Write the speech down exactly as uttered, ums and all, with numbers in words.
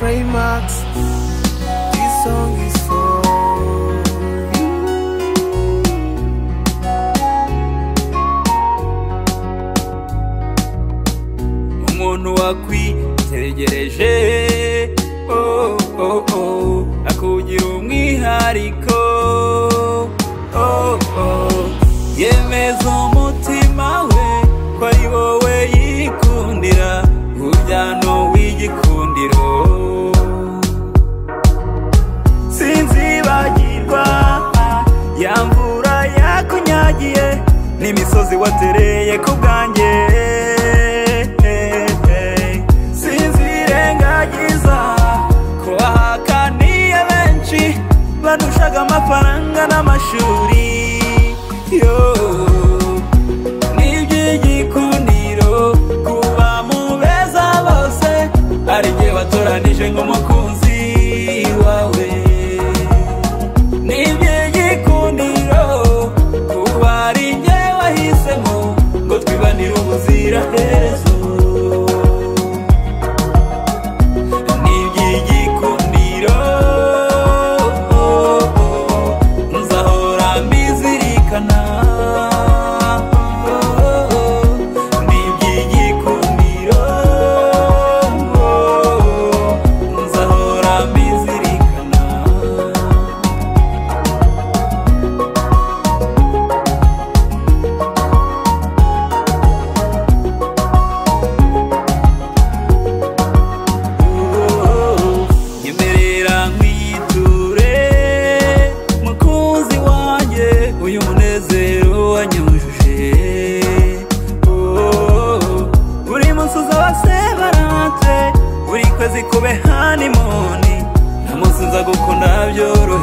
Raymax, this song is for you. Umuntu wakwitegereje, oh oh oh, akugira umwihariko, oh oh, yemeza umutima we ko ari wowe yikundira, uryano w'igikundiro. Sinzibagirwa ya mvura yakunyagiye n'imisozi watereye ku bwanjye, sinzirengagiza ko wahakaniye benshi banushaga amafaranga n'amashuri, yo n'iby'igikundiro kuba mu beza bose ari jye watoranije nk'umukunzi wawe, n'iby'igikundiro kuba ari jye wahisemo ngo twibanire ubuziraherezo. Kube honeymoon, namunsi nza gukunda byoroshye.